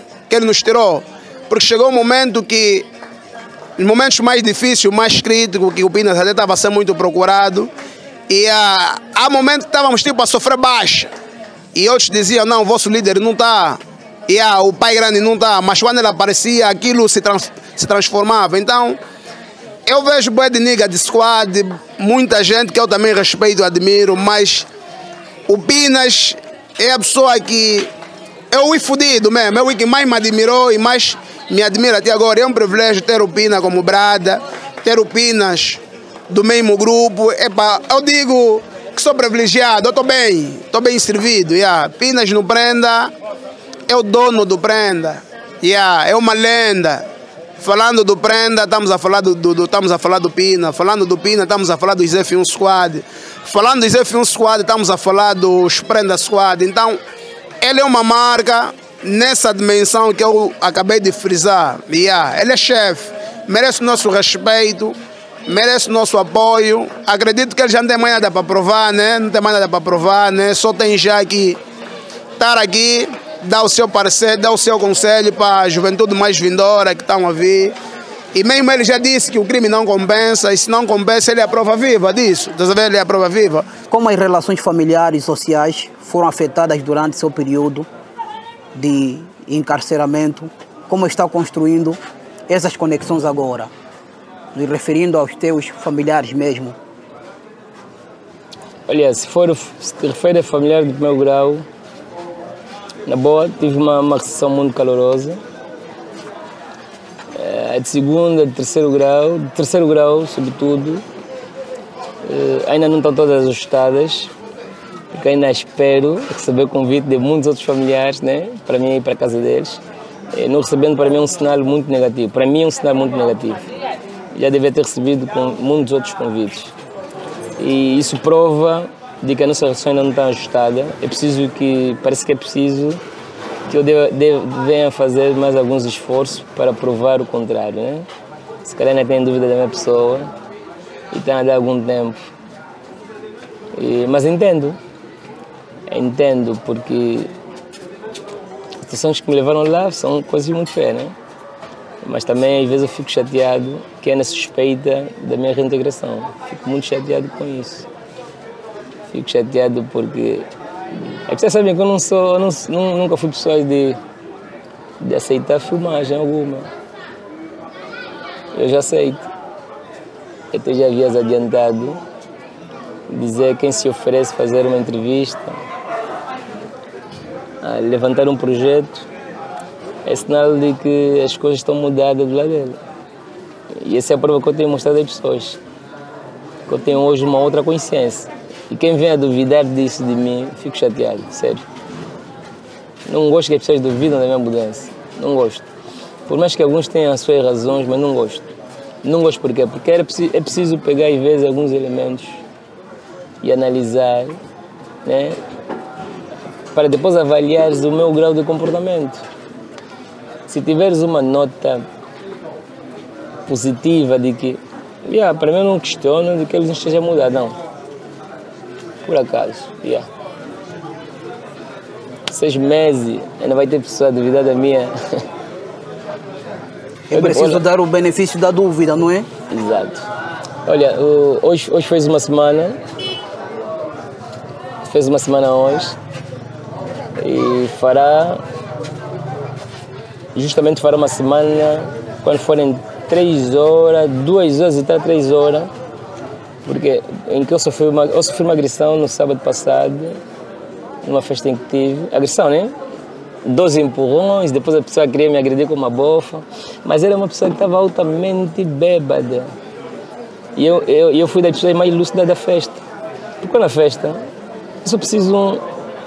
Porque chegou um momento que, nos momentos mais difíceis, mais críticos, que o Pinas até estava sendo muito procurado, e há momentos que estávamos tipo a sofrer baixa. E outros diziam, não, o vosso líder não está, o pai grande não está, mas quando ele aparecia, aquilo se transformava. Então, eu vejo bué de nigga de squad, muita gente que eu também respeito e admiro, mas o Pinas é a pessoa que é o fudido mesmo, é o que mais me admirou e mais me admira até agora. É um privilégio ter o Pinas como brada, ter o Pinas do mesmo grupo. Eu digo que sou privilegiado, eu estou bem servido. Pinas no Prenda é o dono do Prenda, é uma lenda. Falando do Prenda, estamos a falar do Pinas. Falando do Pinas, estamos a falar dos F1 Squad. Falando dos F1 Squad, estamos a falar dos Prenda Squad. Então, ele é uma marca nessa dimensão que eu acabei de frisar. Ele é chefe, merece o nosso respeito, merece o nosso apoio. Acredito que ele já não tem mais nada para provar, né? Não tem mais nada para provar, né? Só tem já que estar aqui, dar o seu parecer, dar o seu conselho para a juventude mais vindoura que estão a vir. E mesmo ele já disse que o crime não compensa, e se não compensa, ele é a prova viva disso. Estás a ver? Ele é a prova viva. Como as relações familiares e sociais foram afetadas durante seu período de encarceramento, como está construindo essas conexões agora, me referindo aos teus familiares mesmo? Olha, se te refere a familiar de primeiro grau, na boa, tive uma recepção muito calorosa. De segunda, de terceiro grau, sobretudo, ainda não estão todas ajustadas, porque ainda espero receber convite de muitos outros familiares, né, para mim ir para a casa deles. Não recebendo, para mim, é um sinal muito negativo. Para mim é um sinal muito negativo. Já devia ter recebido com muitos outros convites. E isso prova de que a nossa relação ainda não está ajustada. Parece que é preciso que eu venha fazer mais alguns esforços para provar o contrário, né? Se calhar ainda tem dúvida da minha pessoa e está a dar algum tempo. Mas entendo porque as situações que me levaram lá são coisas muito feias, né? Mas também às vezes eu fico chateado que é na suspeita da minha reintegração. Fico muito chateado com isso. Fico chateado porque vocês sabem que eu nunca fui pessoa de aceitar filmagem alguma. Eu já aceito. Até já havias adiantado dizer quem se oferece fazer uma entrevista, levantar um projeto, é sinal de que as coisas estão mudadas do lado dele. E essa é a prova que eu tenho mostrado às pessoas. Que eu tenho hoje uma outra consciência. E quem vem a duvidar disso de mim, fico chateado, sério. Não gosto que as pessoas duvidam da minha mudança. Não gosto. Por mais que alguns tenham as suas razões, mas não gosto. Não gosto por quê? Porque é preciso pegar, às vezes, alguns elementos e analisar, né? Para depois avaliares o meu grau de comportamento. Se tiveres uma nota positiva de que, para mim eu não questiono de que eles não estejam a mudar, não. Por acaso, 6 meses, ainda vai ter pessoa a duvidar da minha. É preciso dar o benefício da dúvida, não é? Exato. Olha, hoje fez uma semana. Fez uma semana hoje. E fará uma semana quando forem 3 horas, 2 horas até 3 horas. Porque em que eu sofri uma agressão no sábado passado numa festa em que tive, agressão, né? 12 empurrões, depois a pessoa queria me agredir com uma bofa, mas era uma pessoa que estava altamente bêbada. E eu fui das pessoas mais lúcidas da festa. Porque na festa, eu só preciso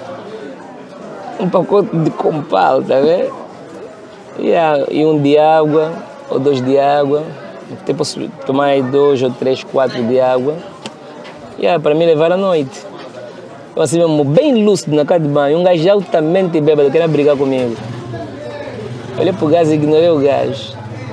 um pacote de compal, tá vendo? E um de água, ou 2 de água, até posso tomar aí 2 ou 3, 4 de água, para me levar à noite. Eu assim mesmo, bem lúcido na casa de banho, um gajo altamente bêbado, queria brigar comigo. Olhei pro gajo e ignorei o gajo.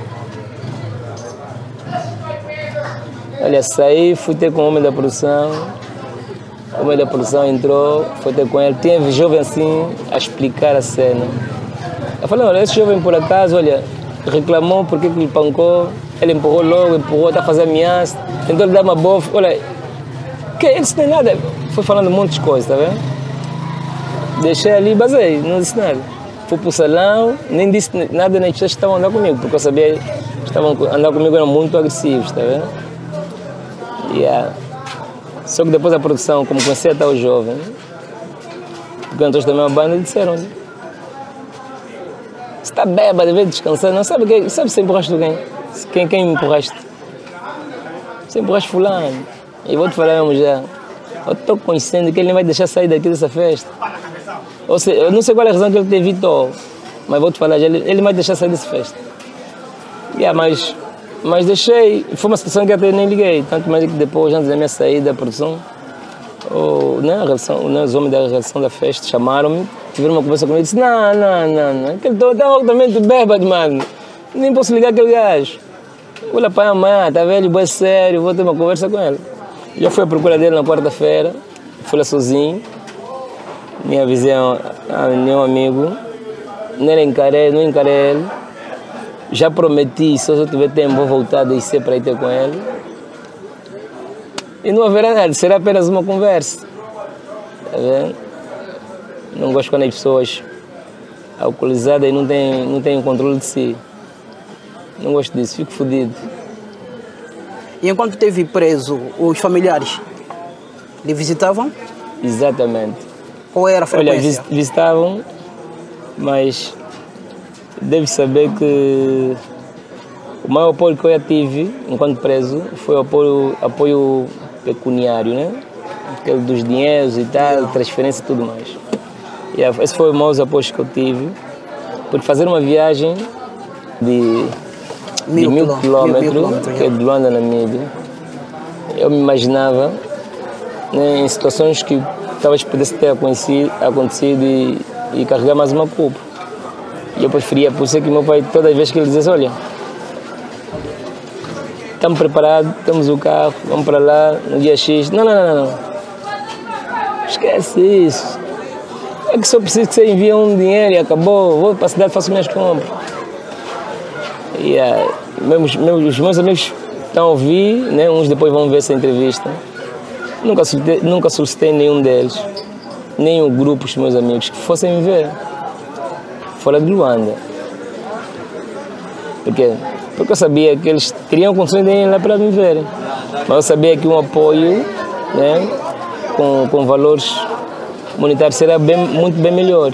Olha, saí, fui ter com o homem da produção. O homem da produção entrou, fui ter com ele. Tinha jovem assim a explicar a cena. Eu falei, olha, esse jovem por acaso, olha, reclamou porque ele pancou, ele empurrou logo, está a fazer ameaça, tentou lhe dar uma bofa. Olha, que isso não tem nada. Fui falando um monte de coisas, tá vendo? Deixei ali, basei, não disse nada. Fui pro salão, nem disse nada nas pessoas que estavam andando comigo, porque eu sabia que estavam andando comigo, eram muito agressivos, tá vendo? Só que depois da produção, como conhecia até o jovem, cantores da mesma banda, disseram: você está bêbado, deve descansar, não sabe se empurraste quem? Quem empurraste? Você empurraste fulano. E vou te falar mesmo já, eu estou conhecendo que ele não vai deixar sair daqui dessa festa. Ou seja, eu não sei qual é a razão que ele te evitou, mas vou te falar já, ele vai deixar sair dessa festa. Mas deixei, foi uma situação que até nem liguei, tanto mais que depois, antes da minha saída da produção, os homens da reação da festa chamaram-me, tiveram uma conversa comigo e disse: não, aquele está altamente bêbado, mano, nem posso ligar aquele gajo. Vou lá para amanhã, tá velho, boa sério, vou ter uma conversa com ele. Já fui à procura dele na quarta-feira, fui lá sozinho, nem avisei a nenhum amigo, não encarei ele. Já prometi, se eu tiver tempo, vou voltar a descer para ir ter com ele. E não haverá nada, será apenas uma conversa. Tá vendo? Não gosto quando as pessoas alcoolizadas e não têm controle de si. Não gosto disso, fico fodido. E enquanto esteve preso, os familiares lhe visitavam? Exatamente. Qual era a frequência? Olha, visitavam, mas deve saber que o maior apoio que eu já tive enquanto preso foi o apoio pecuniário, né? Aquele dos dinheiros e tal, transferência e tudo mais. Esse foi o maior apoio que eu tive, porque fazer uma viagem de 1000 quilômetros, que é de Luanda, Namíbia, eu me imaginava, né, em situações que talvez pudesse ter acontecido e carregar mais uma culpa. E eu preferia, por isso é que meu pai, todas as vezes que ele dizia: olha, estamos preparados, temos o carro, vamos para lá, no dia X. Não. Esquece isso. É que só preciso que você envie um dinheiro e acabou, vou para a cidade, faço minhas compras. Os meus amigos estão a ouvir, né? Uns depois vão ver essa entrevista. Nunca solicitei nenhum deles, nem o grupo dos meus amigos que fossem me ver fora de Luanda. Por quê? Porque eu sabia que eles teriam condições de ir lá para me verem. Mas eu sabia que um apoio, né, com valores monetários seria muito bem melhor.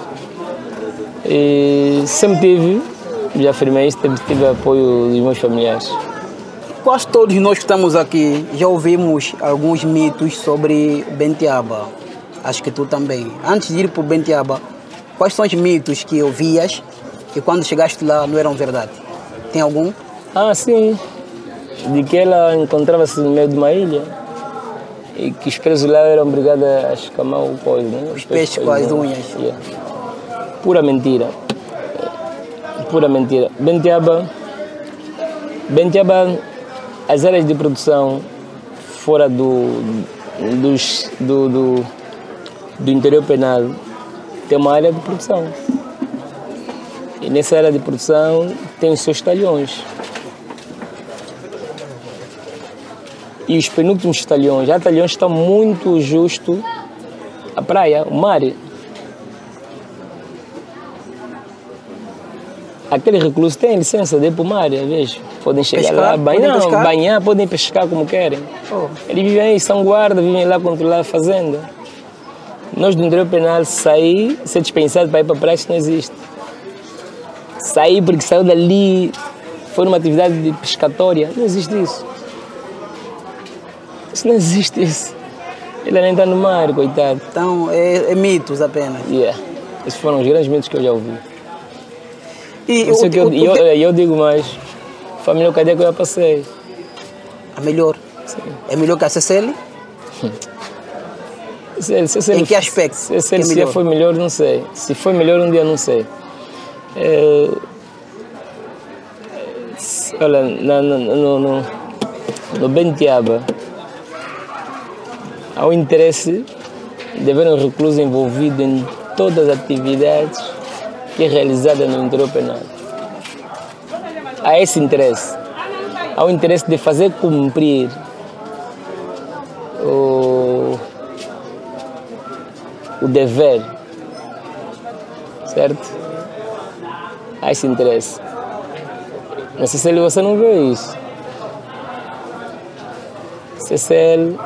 E sempre tive, já afirmei isso, tive apoio dos meus familiares. Quase todos nós que estamos aqui já ouvimos alguns mitos sobre Bentiaba. Acho que tu também. Antes de ir para o Bentiaba, quais são os mitos que ouvias e quando chegaste lá não eram verdade? Tem algum? Sim. De que ela encontrava-se no meio de uma ilha e que os presos lá eram obrigados a escamar o coisa, né? Os peixes com as unhas. Yeah. Pura mentira. Pura mentira. Bentiaba, as áreas de produção fora do interior penal tem uma área de produção. E nessa área de produção tem os seus talhões. E os penúltimos talhões, há talhões que estão muito justo à praia, o mar. Aquele recluso tem licença de ir para o mar, vejo. Podem chegar lá, banhar, podem pescar como querem. Eles vivem aí, são guardas, vivem lá controlar a fazenda. Nós do interior penal, sair, ser dispensado para ir para a praia, isso não existe. Sair porque saiu dali, foi numa atividade pescatória, não existe isso. Isso não existe isso. Ele nem está no mar, coitado. Então, é mitos apenas. Yeah. Esses foram os grandes mitos que eu já ouvi. E Isso que eu digo mais, família Cadeia que eu já passei. A melhor? Sim. É melhor que a CCL? Em que aspecto? Se já foi melhor, não sei. Se foi melhor um dia, não sei. Olha, no Bentiaba, há um interesse de haver um recluso envolvido em todas as atividades que é realizada no interior penal. Há esse interesse. Há o interesse de fazer cumprir o dever, certo? Há esse interesse. Na CCL você não vê isso. CCL,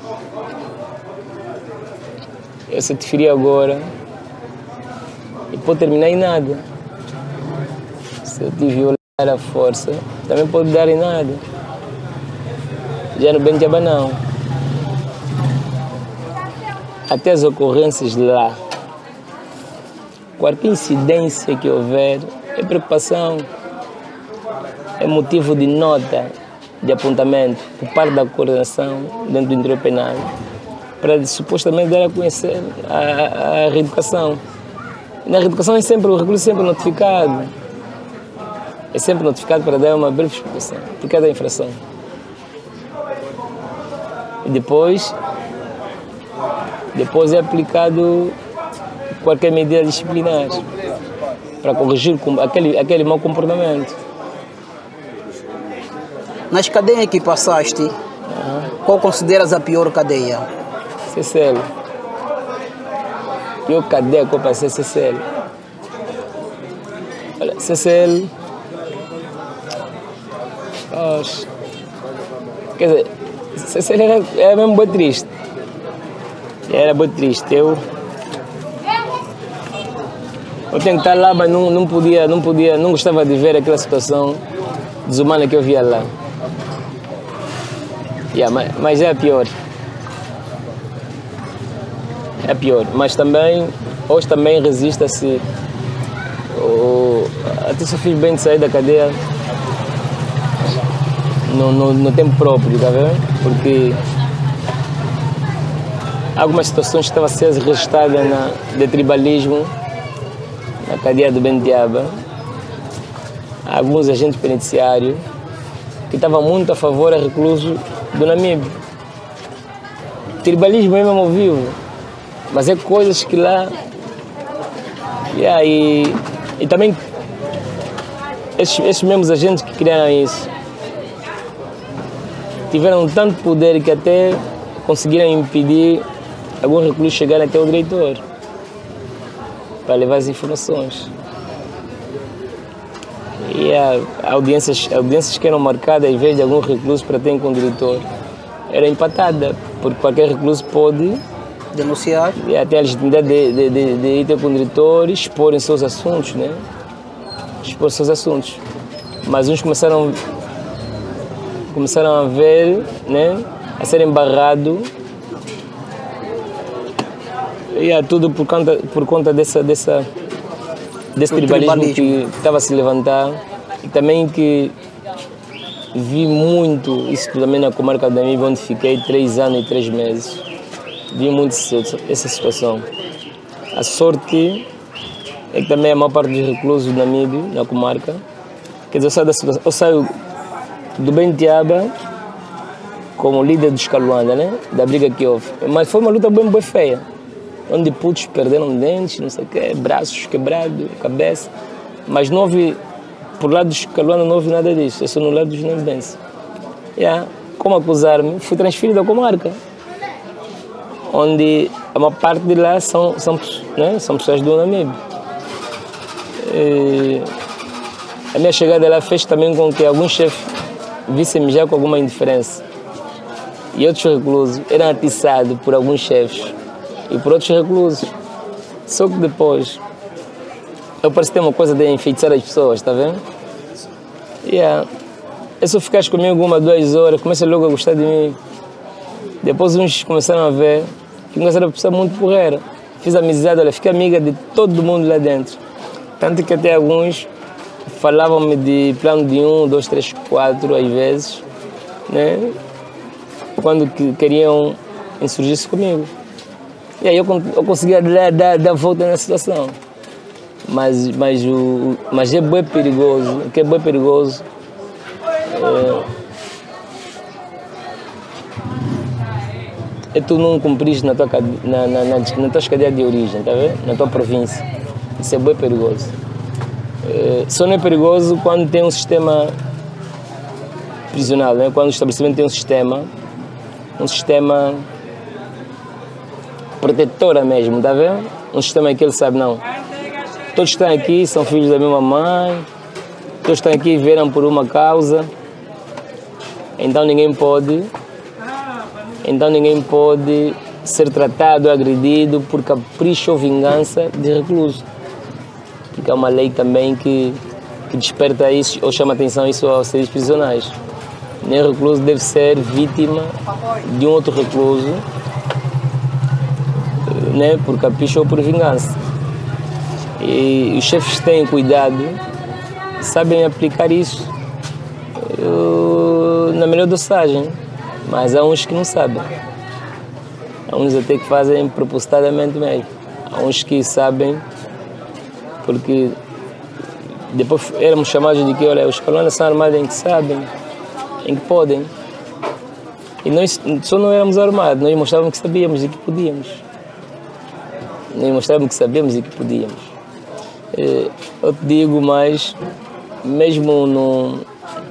eu certifiquei agora e pode terminar em nada. Se eu te violar a força, também pode dar em nada. Já no Bentiaba não. Até as ocorrências lá, qualquer incidência que houver, é preocupação, é motivo de nota, de apontamento por parte da coordenação dentro do interior penal, para supostamente dar a conhecer a reeducação. Na reeducação é sempre, o recluso sempre notificado. É sempre notificado para dar uma breve explicação por cada infração. E depois é aplicado qualquer medida disciplinar para corrigir aquele mau comportamento. Nas cadeias que passaste, qual consideras a pior cadeia? CCL. Pior cadeia que eu passei, CCL. Olha, CCL... Quer dizer, CCL era mesmo bem triste. Era bem triste. Eu tenho que estar lá, mas não gostava de ver aquela situação desumana que eu via lá. Mas é a pior. É a pior. Mas também, hoje também resiste-se. Até só fiz bem de sair da cadeia no tempo próprio, tá vendo? Porque algumas situações que estavam a ser registradas de tribalismo na cadeia do Bentiaba, alguns agentes penitenciários que estavam muito a favor a recluso do Namíbia. Tribalismo é mesmo ao vivo, mas é coisas que lá... E também esses mesmos agentes que criaram isso tiveram tanto poder que até conseguiram impedir alguns reclusos chegarem até o diretor para levar as informações. E audiências que eram marcadas, em vez de alguns reclusos para ter com o diretor, era empatada, porque qualquer recluso pode denunciar e até a legitimidade de ir ter com o diretor e expor em seus assuntos, né? Expor seus assuntos. Mas uns começaram a ver, né? A ser embarrado. E tudo por conta desse tribalismo que estava a se levantar. E também que vi muito isso também na comarca da Namíbia, onde fiquei 3 anos e 3 meses. Vi muito essa situação. A sorte é que também a maior parte dos reclusos do Namíbia, na comarca, quer dizer, eu saio do Bentiaba como líder do Escaluanda, né? Da briga que houve. Mas foi uma luta bem feia, onde putos perderam dentes, não sei o quê, braços quebrados, cabeça. Mas não houve, por lado do Escaluanda não houve nada disso, é só no lado dos namibenses. Como acusar-me, fui transferido à comarca, onde a maior parte de lá são pessoas do Namíbia. A minha chegada lá fez também com que alguns chefes vissem-me já com alguma indiferença. E outros reclusos eram atiçados por alguns chefes e por outros reclusos. Só que depois, eu parece ter uma coisa de enfeitiçar as pessoas, está vendo? É só ficares comigo 1, 2 horas, começa logo a gostar de mim. Depois uns começaram a ver que não era uma pessoa muito porreira. Fiz amizade, olha, fiquei amiga de todo mundo lá dentro. Tanto que até alguns falavam-me de plano de 1, 2, 3, 4 às vezes, né? Quando queriam insurgir-se comigo. E aí eu conseguia dar a volta na situação. Mas é bem perigoso. O que é bem perigoso é tu não cumprires na tua cadeia de origem, tá vendo? Na tua província. Isso é bem perigoso. Só não é perigoso quando tem um sistema prisional, né? Quando o estabelecimento tem um sistema protetora mesmo, tá vendo? Um sistema que ele sabe, não. Todos estão aqui, são filhos da mesma mãe, todos estão aqui e vieram por uma causa, então ninguém pode ser tratado, agredido por capricho ou vingança de recluso. Porque é uma lei também que desperta isso ou chama atenção isso aos seres prisionais. Nem recluso deve ser vítima de um outro recluso, né, por capricho ou por vingança. E os chefes têm cuidado, sabem aplicar isso na melhor dosagem, mas há uns que não sabem. Há uns até que fazem propositadamente mesmo. Há uns que sabem, porque depois éramos chamados de que, olha, os colonos são armados em que sabem, em que podem. E nós só não éramos armados, nós mostrávamos que sabíamos e que podíamos. Nós mostrávamos que sabíamos e que podíamos. Eu te digo mais, mesmo no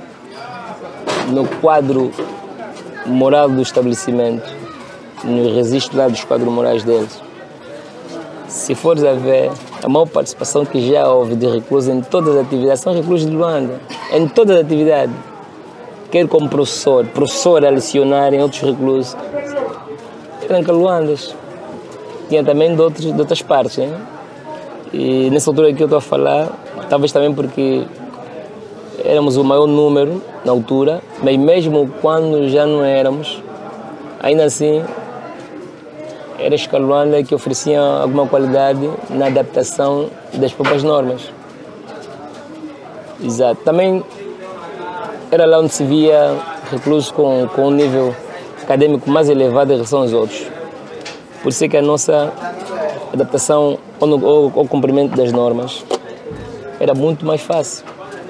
quadro moral do estabelecimento, no registro lá dos quadros morais deles, se fores a ver, a maior participação que já houve de reclusos em todas as atividades, são reclusos de Luanda, em todas as atividades. Quer como professor a lecionar em outros reclusos, eram caluandas. Tinha também de outras partes, né? E nessa altura que eu estou a falar, talvez também porque éramos o maior número na altura, mas mesmo quando já não éramos, ainda assim, era a Caluanda que oferecia alguma qualidade na adaptação das próprias normas. Exato. Também era lá onde se via reclusos com um nível acadêmico mais elevado em relação aos outros. Por isso é que a nossa adaptação ao cumprimento das normas era muito mais fácil.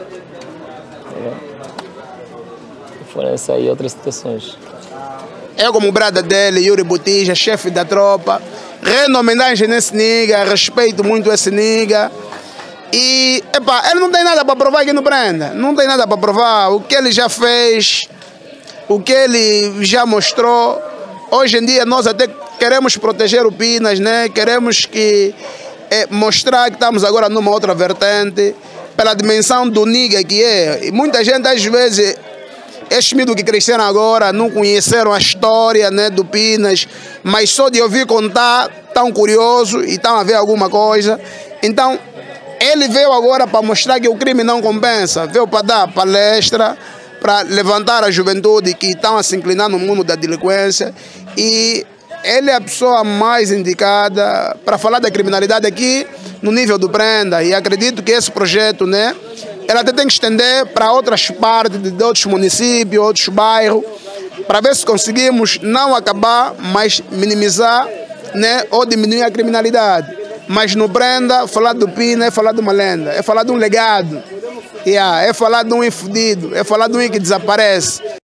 Foram essas aí outras situações. Eu, como brada dele, Yuri Botija, chefe da tropa, rendo homenagem nesse nigga, respeito muito esse nigga. E, ele não tem nada para provar aqui no Prenda. Não tem nada para provar. O que ele já fez, o que ele já mostrou. Hoje em dia nós até queremos proteger o Pinas, né? Queremos mostrar que estamos agora numa outra vertente, pela dimensão do nigga que é. E muita gente às vezes, estes miúdos que cresceram agora não conheceram a história, né, do Pinas, mas só de ouvir contar, estão curiosos e estão a ver alguma coisa. Então, ele veio agora para mostrar que o crime não compensa, veio para dar palestra, para levantar a juventude que estão a se inclinar no mundo da delinquência, e ele é a pessoa mais indicada para falar da criminalidade aqui no nível do Prenda, e acredito que esse projeto, né, ela até tem que estender para outras partes de outros municípios, outros bairros, para ver se conseguimos não acabar, mas minimizar, né, ou diminuir a criminalidade. Mas no Prenda, falar do Pina é falar de uma lenda, é falar de um legado, é falar de um infudido, é falar de um que desaparece.